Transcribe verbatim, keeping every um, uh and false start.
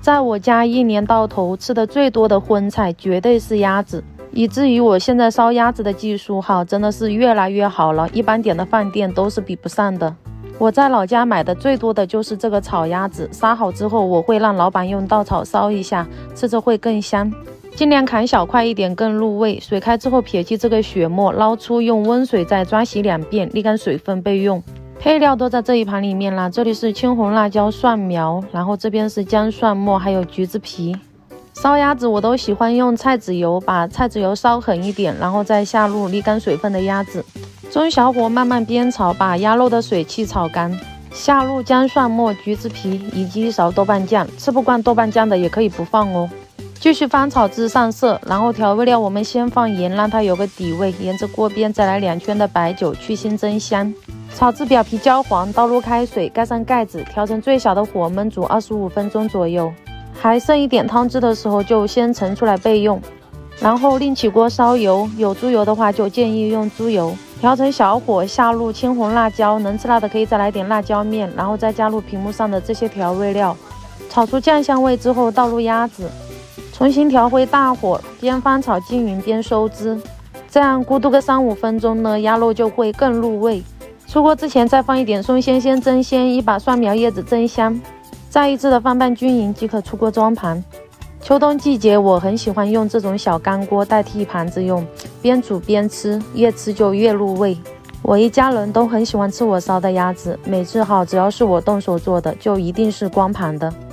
在我家一年到头吃的最多的荤菜绝对是鸭子，以至于我现在烧鸭子的技术哈真的是越来越好了，一般点的饭店都是比不上的。我在老家买的最多的就是这个炒鸭子，杀好之后我会让老板用稻草烧一下，吃着会更香。尽量砍小块一点更入味。水开之后撇去这个血沫，捞出用温水再抓洗两遍，沥干水分备用。配料都在这一盘里面啦，这里是青红辣椒、蒜苗，然后这边是姜蒜末，还有橘子皮。烧鸭子我都喜欢用菜籽油，把菜籽油烧狠一点，然后再下入沥干水分的鸭子，中小火慢慢煸炒，把鸭肉的水汽炒干，下入姜蒜末、橘子皮以及一勺豆瓣酱，吃不惯豆瓣酱的也可以不放哦。继续翻炒至上色，然后调味料我们先放盐，让它有个底味，沿着锅边再来两圈的白酒，去腥增香。炒至表皮焦黄，倒入开水，盖上盖子，调成最小的火焖煮二十五分钟左右。还剩一点汤汁的时候，就先盛出来备用。然后另起锅烧油，有猪油的话就建议用猪油。调成小火，下入青红辣椒，能吃辣的可以再来点辣椒面，然后再加入屏幕上的这些调味料。炒出酱香味之后，倒入鸭子，重新调回大火，边翻炒均匀边收汁。这样咕嘟个三五分钟呢，鸭肉就会更入味。出锅之前再放一点松鲜鲜蒸鲜，一把蒜苗叶子增香，再一次的翻拌均匀即可出锅装盘。秋冬季节我很喜欢用这种小干锅代替盘子用，边煮边吃，越吃就越入味。我一家人都很喜欢吃我烧的鸭子，每次好只要是我动手做的，就一定是光盘的。